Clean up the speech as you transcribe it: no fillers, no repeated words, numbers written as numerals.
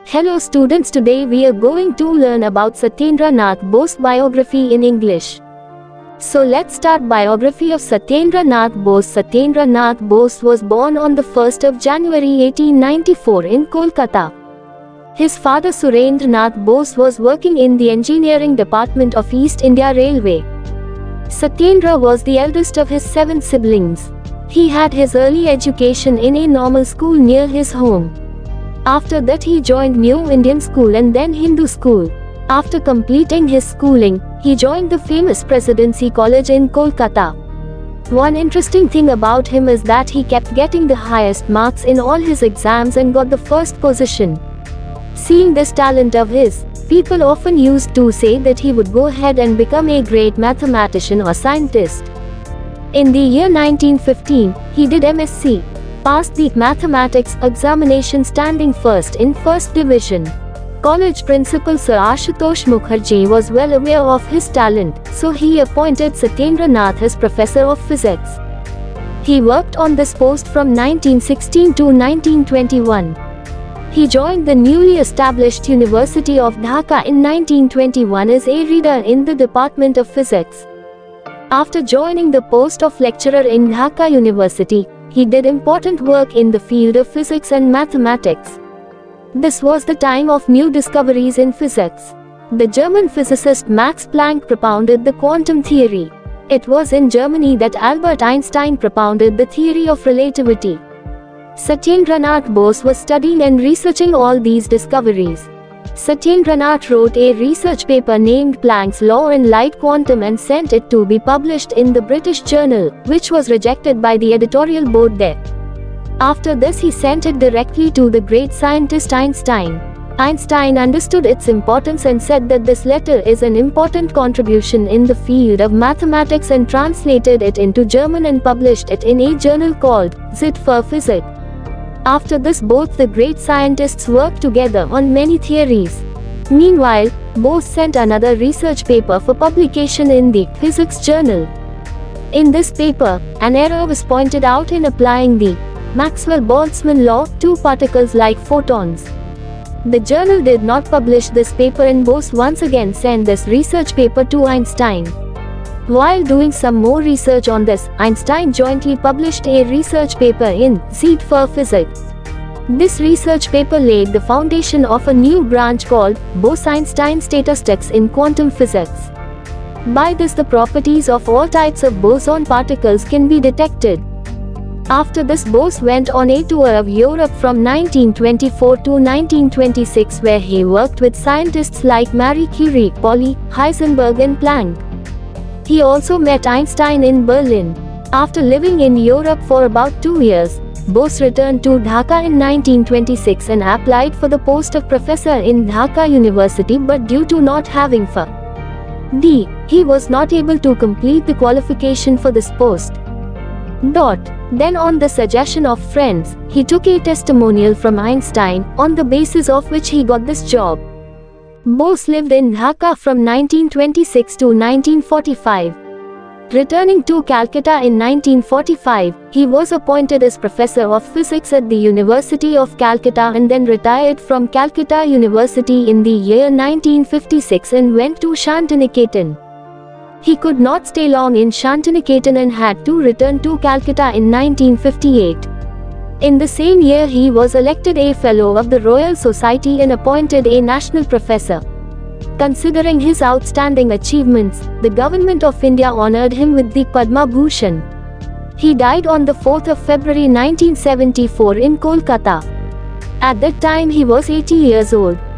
Hello students, today we are going to learn about Satyendra Nath Bose biography in English. So let's start. Biography of Satyendra Nath Bose. Satyendra Nath Bose was born on the 1st of January 1894 in Kolkata. His father Surendra Nath Bose was working in the engineering department of East India Railway. Satyendra was the eldest of his 7 siblings. He had his early education in a normal school near his home. After that he joined New Indian School and then Hindu School. After completing his schooling, he joined the famous Presidency College in Kolkata. One interesting thing about him is that he kept getting the highest marks in all his exams and got the first position. Seeing this talent of his, people often used to say that he would go ahead and become a great mathematician or scientist. In the year 1915, he did MSc. Passed the mathematics examination standing first in first division. College principal Sir Ashutosh Mukherjee was well aware of his talent, so he appointed Satyendra Nath as professor of physics. He worked on this post from 1916 to 1921. He joined the newly established University of Dhaka in 1921 as a reader in the Department of Physics. After joining the post of lecturer in Dhaka University, he did important work in the field of physics and mathematics. This was the time of new discoveries in physics. The German physicist Max Planck propounded the quantum theory. It was in Germany that Albert Einstein propounded the theory of relativity. Satyendra Nath Bose was studying and researching all these discoveries. Satyendra Nath wrote a research paper named Planck's Law and Light Quantum and sent it to be published in the British Journal, which was rejected by the editorial board there. After this he sent it directly to the great scientist Einstein. Einstein understood its importance and said that this letter is an important contribution in the field of mathematics and translated it into German and published it in a journal called Zeit für Physik. After this both the great scientists worked together on many theories. Meanwhile, Bose sent another research paper for publication in the Physics Journal. In this paper, an error was pointed out in applying the Maxwell-Boltzmann law to particles like photons. The journal did not publish this paper and Bose once again sent this research paper to Einstein. While doing some more research on this, Einstein jointly published a research paper in Zeit für Physik. This research paper laid the foundation of a new branch called Bose-Einstein statistics in quantum physics. By this the properties of all types of boson particles can be detected. After this Bose went on a tour of Europe from 1924 to 1926 where he worked with scientists like Marie Curie, Pauli, Heisenberg and Planck. He also met Einstein in Berlin. After living in Europe for about 2 years, Bose returned to Dhaka in 1926 and applied for the post of professor in Dhaka University, but due to not having Ph.D., he was not able to complete the qualification for this post. Then on the suggestion of friends, he took a testimonial from Einstein, on the basis of which he got this job. Bose lived in Dhaka from 1926 to 1945. Returning to Calcutta in 1945, he was appointed as professor of physics at the University of Calcutta and then retired from Calcutta University in the year 1956 and went to Shantiniketan. He could not stay long in Shantiniketan and had to return to Calcutta in 1958. In the same year he was elected a Fellow of the Royal Society and appointed a National Professor. Considering his outstanding achievements, the Government of India honoured him with the Padma Bhushan. He died on the 4th of February 1974 in Kolkata. At that time he was 80 years old.